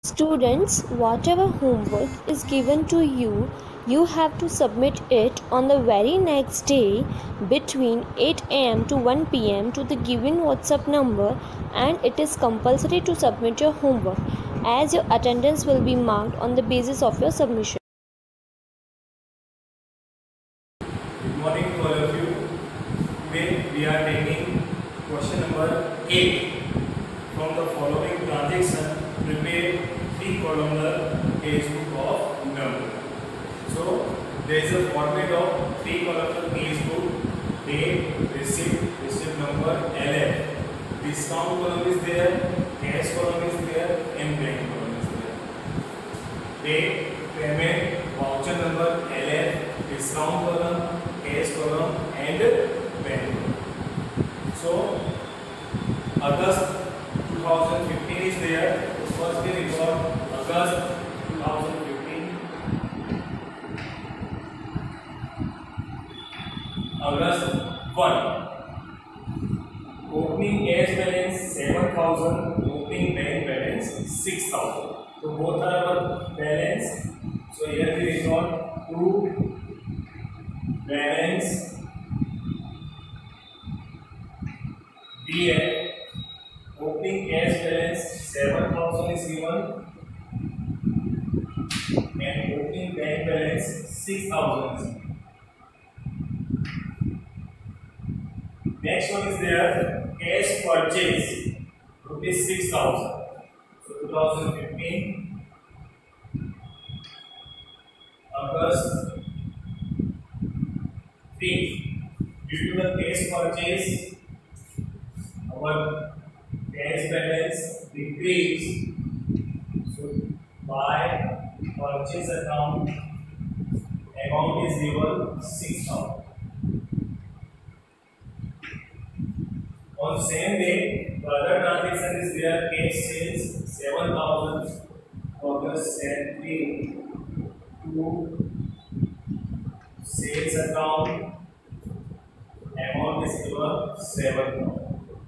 Students, whatever homework is given to you, you have to submit it on the very next day between 8 am to 1 pm to the given WhatsApp number, and it is compulsory to submit your homework as your attendance will be marked on the basis of your submission. Good morning to all of you. Today we are taking question number 8. From the following transaction, prepare 3-columnar casebook of number. So there is a format of 3-columnar casebook: date, receipt number, LF. Discount column is there, cash column is there, and bank column is there. Date, payment, voucher number, LF, discount column, cash column, and bank column. So August 2015 is there. First we record August 2015. August 1. Opening cash balance 7,000. Opening bank balance 6,000. So both are our balance. So here we record to balance BF. Opening cash balance 7,000 is given, and opening bank balance 6,000 is given. Next one is there, cash purchase rupees 6,000. So 2015 August 3. Due to the cash purchase, our cash balance decreased. So by purchase account, amount is given 6,000. On same day, the other transaction is there, cash sales 7,000. August 3 to sales account, amount is given 7,000.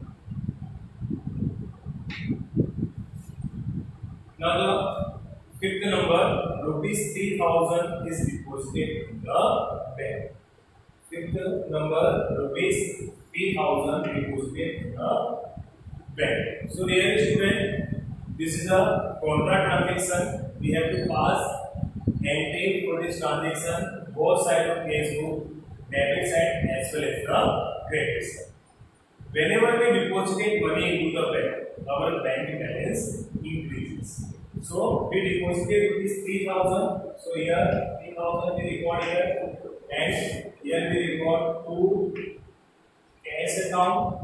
Now the fifth number, rupees 3,000 is deposited in the bank. Fifth number, rupees 3,000 deposited in the bank. So dear student, this is a contract transaction. We have to pass entry for this transaction, both sides of casebook, debit side as well as the credit side. Whenever we deposited money into the bank, our bank balance increases. So we deposited rupees 3,000. So here 3,000 we record here, and here we record to cash account.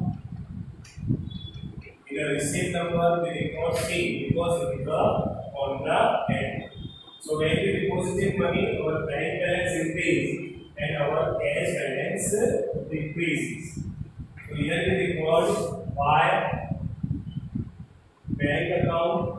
In a receipt number we record C because it is on the end. So when we deposited money, our bank balance increases and our cash balance decreases. So here we record Y bank account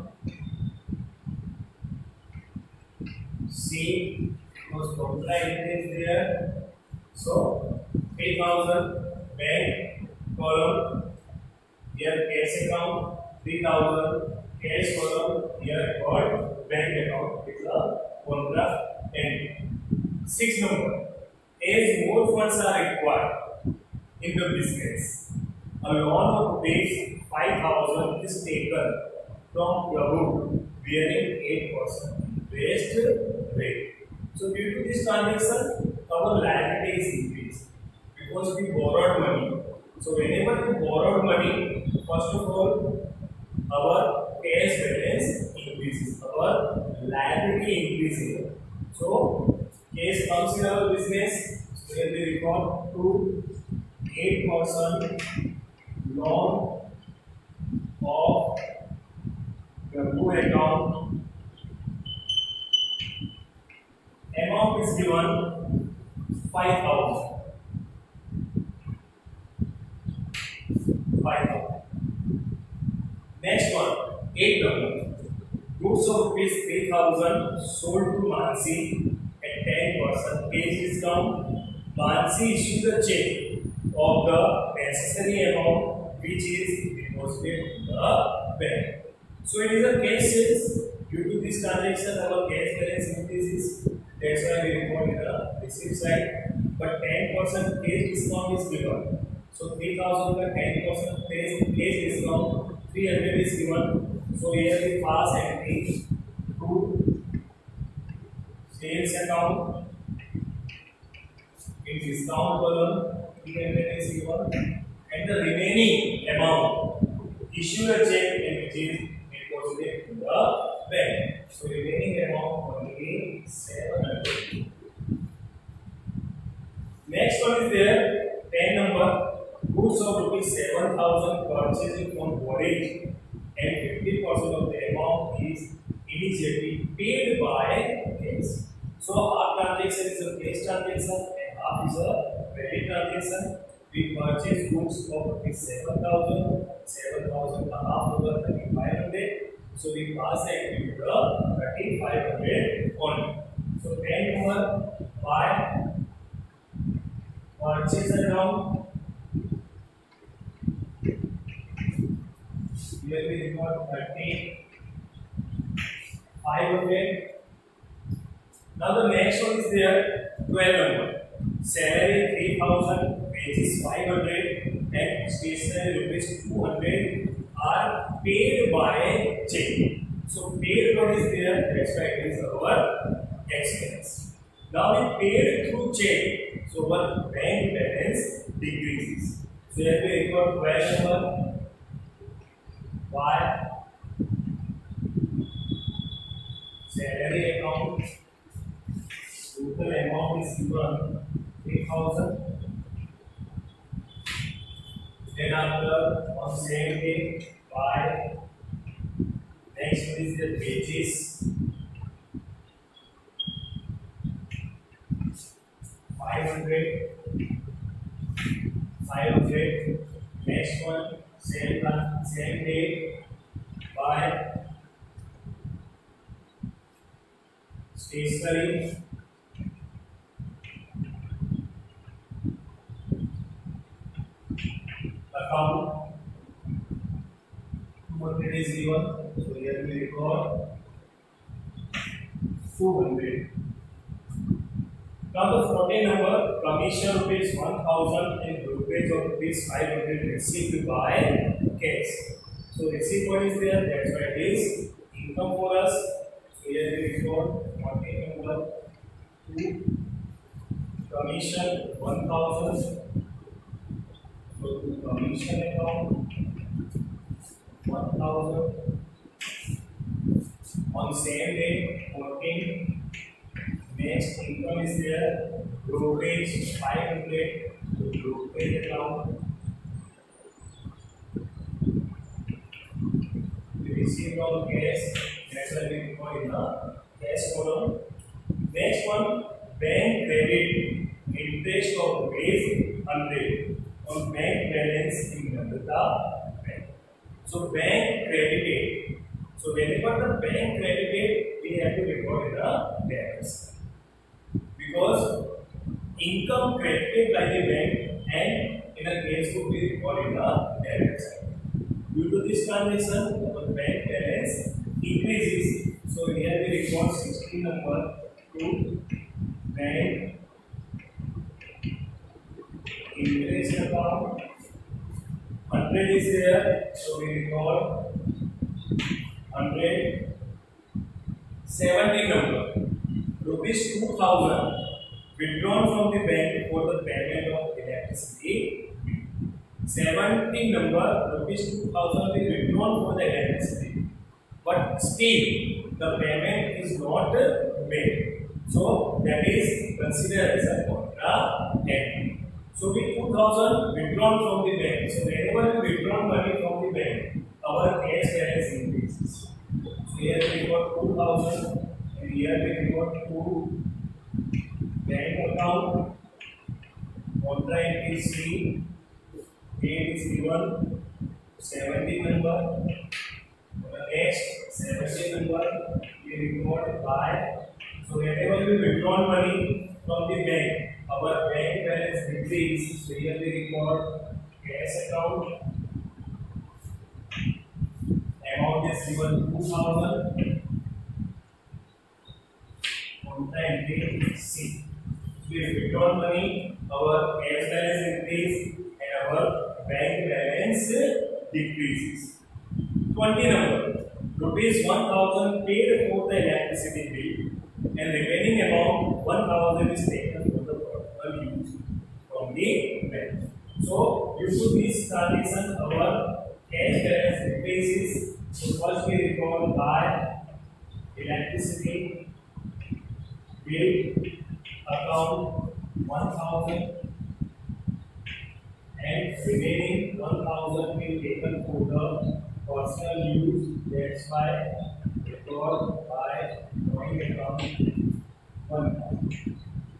C because total entry is there. So 3,000 bank column, here cash account 3,000 cash column, here record bank account is on the end. 6 number, as more funds are required in the business, a loan of rupees 5,000 is taken from Prabhu bearing 8% interest rate. So due to this transaction, our liability is increased because we borrowed money. So whenever we borrowed money, first of all, our cash balance increases, our liability increases. So cash comes in our business. So here we record to 8% loan of Prabhu account. Amount is given 5,000. 5,000. Next one, 8 number. Goods of rupees 3,000 sold to Mansi at 10% cash discount. Mansi issues a check of the necessary amount which is deposited in the bank. So it is a cash sales. Due to this transaction, our cash balance increases. That's why we report in the receipt side. But 10% cash discount is given. So 3000 का 10% cash discount 300 is given. So here we pass entry to sales account. In discount column 300 is given, and the remaining amount issue a check and which is deposited in the bank. So remaining amount only 700. Next one is there 10 number, goods of rupees 7,000 purchasing from Borage and 50% of the amount is immediately paid by cash. So our transaction is a cash transaction and half is a credit transaction. We purchase goods of rupees 7,000, 7,000 का half होगा 3,500. So we pass it into the 3,500 only. So 10 number by purchase account. Here we record 3,500. Now the next one is there 12 number. Salary 3,000, wages 500, and stationery rupees 200 are paid by check. So paid what is there? That's why it is our expense. Now we paid through check. So our bank balance decreases. So here we record 12 number by salary account. Total amount is given 3,000. Then after on same day by next one is the wages 500. Next one same day by stationery account 200 is given. So here we record 200. Now the 14 number, commission rupees 1,000 and brokerage of rupees 500 received by cash. So receipt what is there? That's why it is income for us. So here we record 14 number 2 commission 1,000. So to commission account 1,000 on same day 14. Next income is there brokerage 500. So brokerage account we receive on cash. That's why we record in the cash column. Next one bank credit interest of rupees 100 on bank balance in Nandita bank. So bank credited. So whenever the bank credited, we have to record in the balance because income credited by the bank and in a case book we record in the balance. Due to this transaction, our bank balance increases. So here we record 16 number to bank interest account 100 is there, so we record 100. 70 number rupees 2,000 withdrawn from the bank for the payment of electricity. 70 number rupees 2,000 is withdrawn for the electricity, but still the payment is not made. So that is considered as a contra entry. So with 2,000 withdrawn from the bank. So whenever we withdraw money from the bank, our cash balance increases. So here we got 2,000 and here we got 2 bank account. Contra entry C. Date is given 70 number. The next 70 number we record by. So whenever we withdraw money from the bank, our bank balance decreases. So here we record cash account. Amount is given 2,000. counter entry C. So if we withdraw money, our cash balance increase and our bank balance decreases. 20 number. Rupees 1000 paid for the electricity bill and remaining amount 1000 is taken for the personal use from the bank. So due to this transaction, our cash balance increases. So first we record by electricity bill account 1000 and remaining 1000 will taken for the personal use. That's why record by drawing account 1000.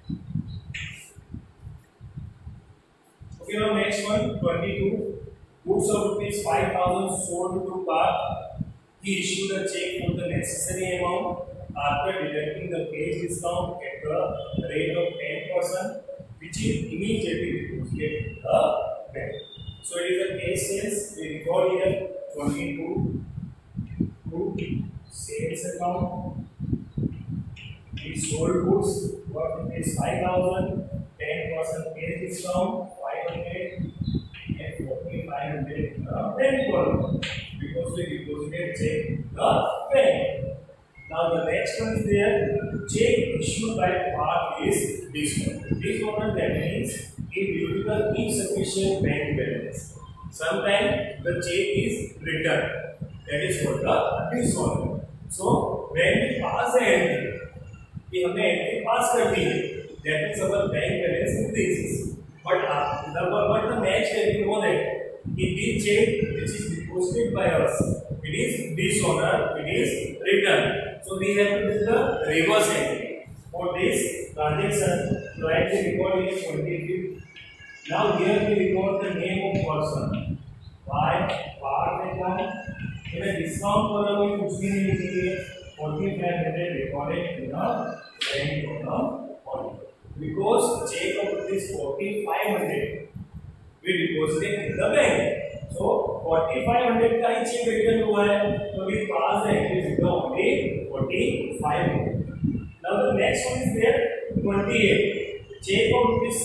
Okay, now next one 22. Goods of rupees 5000 sold to Park. He issued a check for the necessary amount after deducting the cash discount at the rate of 10%, which is immediately deposited to the bank. So it is a cash sales. We record here 22 to sales account. We sold goods worth rupees 5000, 10% cash discount 500 and 4500 bank column because we deposited check the bank. Now the next one is there. Check issued by Park is dishonored. Dishonored, that means it due to the insufficient bank balance. Sometimes the check is returned. That is called the dishonored. So when we pass the entry, we have entry pass कर दी है. That means our bank balance increases. But the next step you know that in this check which is deposited by us, it is dishonored, it is returned. So we have to do the reverse entry for this transaction. So I will record here 25th. Now here we record the name of person. Why? Park account. In a discount column we कुछ भी नहीं लिखेंगे. 4500 recorded in the bank column because check of this 4500 we deposited in the bank. So 4500 का ही check return हुआ है, तो we pass the entry with the only 4500. Now the next one is there 28. Check of rupees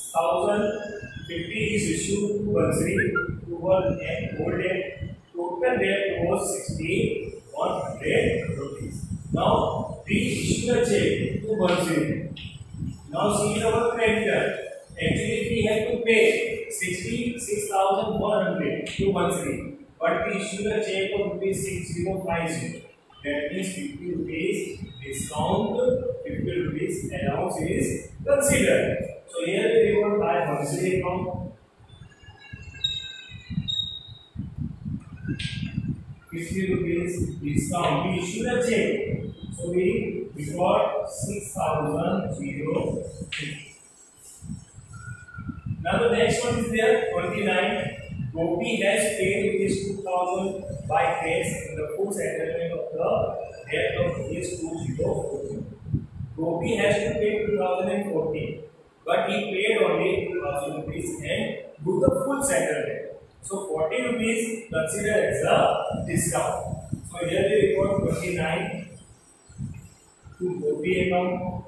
6050 is issued to Bansiri to one and old debt. Total debt was 6100 rupees. Now we issue a check to Bansiri. Now she is our creditor. Actually we have to pay 66,100 to Bansiri, but we issue a check of rupees 6050. That means 50 rupees discount, 50 rupees allowance is considered. So here we record by Bansiri account 50 rupees discount. We issue a check, so we record 6050. Now the next one is there 29. Gopi has paid rupees 2000 by cash in the full settlement of the debt of rupees 2040. Gopi has to pay 2014, but he paid only 2000 rupees and do the full settlement. So 40 rupees considered as a discount. So here we record 29 to Gopi account.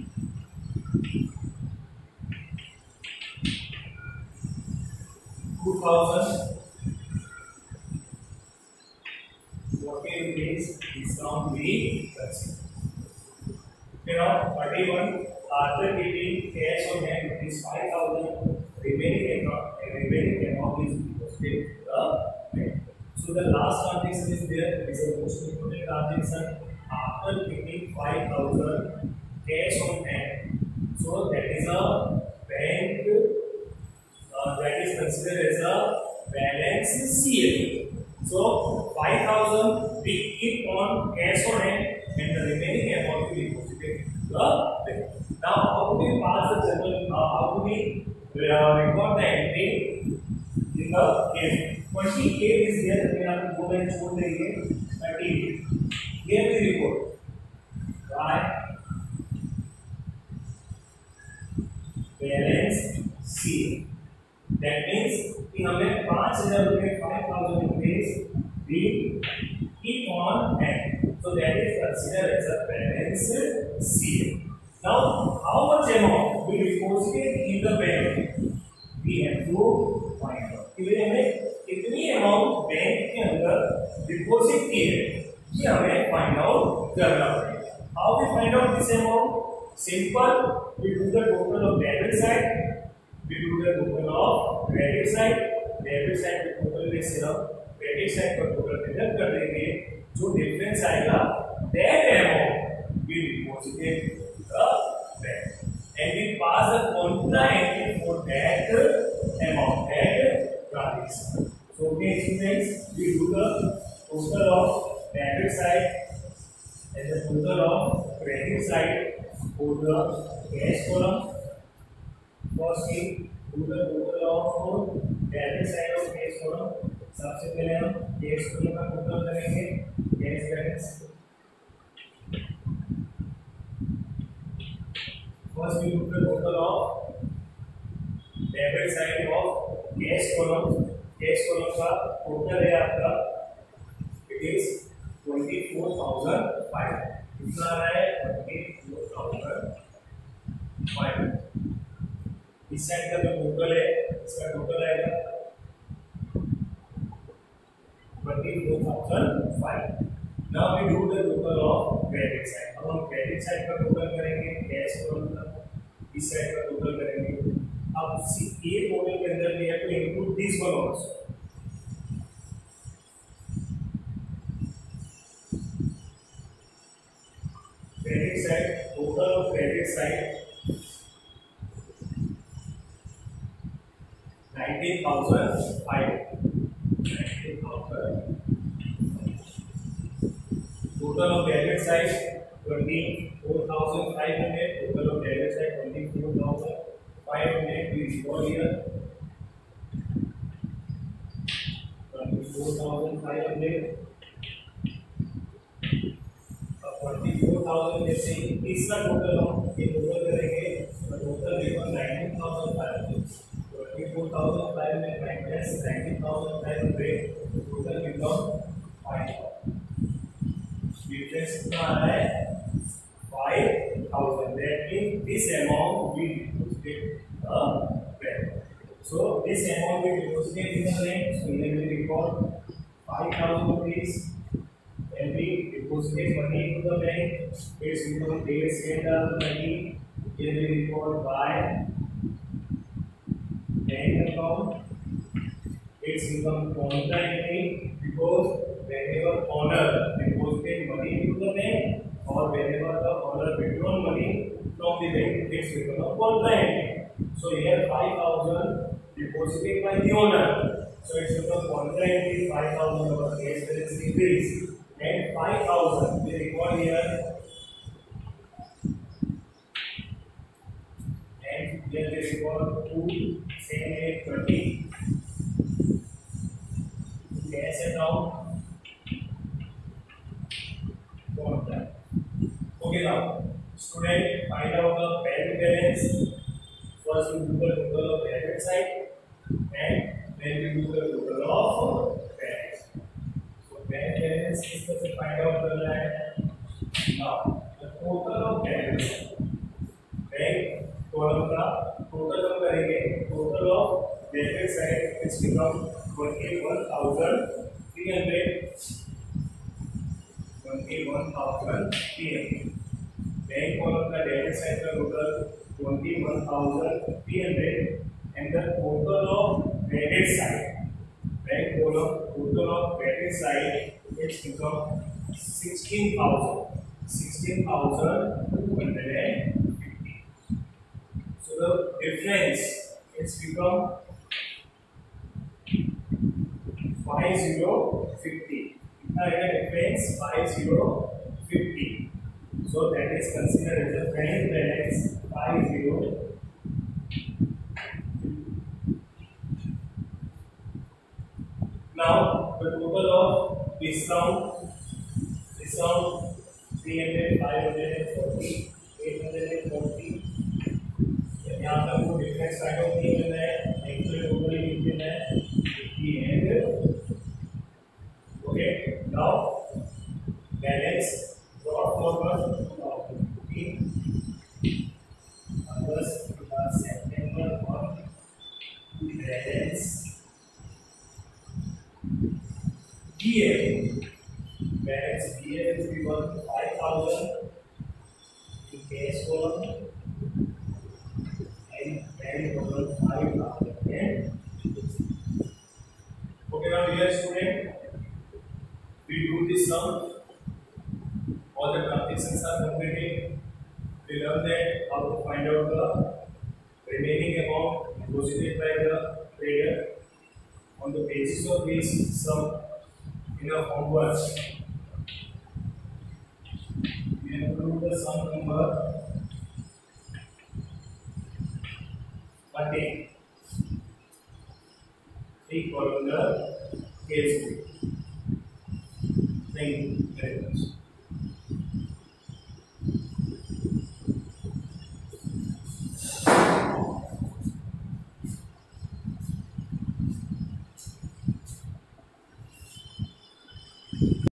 Rupees discount we consider. Now 31 after giving cash on hand rupees 5000, remaining amount is deposited to the bank. So the last transaction is there. It is a most important transaction after giving 5000 cash on hand. So that is a bank that is considered as a balance CL. So 5000 we keep on cash on hand and the remaining amount will be deposited to the bank. Now how do we pass the journal? How do we record the entry in the case? 28 is there. We have to go and show the 38. Here we record by balance CL. That means कि हमें 5000 रुपये 5000 rupees we keep on hand. So that is considered as a balance CL. Deposit की है ये हमें find out करना पड़ेगा. How we find out this amount? Simple, we do the total of debit side, we do the total of credit side. Debit side पे total में सिर्फ credit side पर टोटल डिडक्ट कर देंगे. जो डिफरेंस आएगा that amount we deposited the bank and we pass the contra entry for that amount, that transaction. So okay students, we do the total of debit side and the total of credit side for the cash column. First we do the total of debit side of cash column. सबसे पहले हम cash column का total करेंगे, cash balance. First we do the total of debit side of cash column. Cash column का total है आपका, it is 24,005. कितना आ रहा है? 24,005. इस साइड का जो टोटल है इसका टोटल आएगा 24,005. Now we do the total of credit side. अब हम credit side का टोटल करेंगे, cash column का इस साइड का टोटल करेंगे. अब ये टोटल के अंदर भी है तो include this one also. Credit side, total of credit side 19,500. 19,000. Total of debit side 24,500. Total of debit side 24,500. We record here 24,500. 24,000 जैसे इसका टोटल हम ये टोटल करेंगे तो टोटल देखो 19,500. 24,500 minus 19,500 टोटल बिकम 5,000. Difference कितना आ रहा है? 5,000. That means this amount we deposited a bank. So this amount we deposited in the bank. So here we record 5,000 rupees. When we deposited money into the bank, it's become days later money. Here we record by bank account. It's become contra entry because whenever owner deposited money into the bank or whenever the owner withdrawn money from the bank, it's become a contra entry. So here 5,000 deposited by the owner. So it's become contra entry. 5,000 our cash balance increase and 5,000 we record here and here we record 2, 7, 8, 20 cash account. Okay, now student, find out the bank balance. First we do the total of debit side and then we do the total of credit. So bank balance is to find out the line. Now the total of debit side. Bank column का total हम करेंगे. Total of debit side is become 21,300. 21,300. Bank column का debit side का total 21,300 and the total of credit side. Bank column total of credit side it's become 16,000. 16,250. So the difference it's become 5050. Difference 5050. So that is considered as a bank balance 50. Now the total of discount 300, 540, 840. यहाँ पर वो difference find out नहीं करना है, actual total ही लिख देना है 50 and okay. Now balance brought forward to August, September on balance DF. Balance DF is given 5,000 in cash column and bank column 5,000. Okay, now here student, we do this sum. All the transactions are completed. We learn that how to find out the remaining amount deposited by the trader. On the basis of this sum in a homework, we have to do the sum number 13 equal to the case. Thank you very much.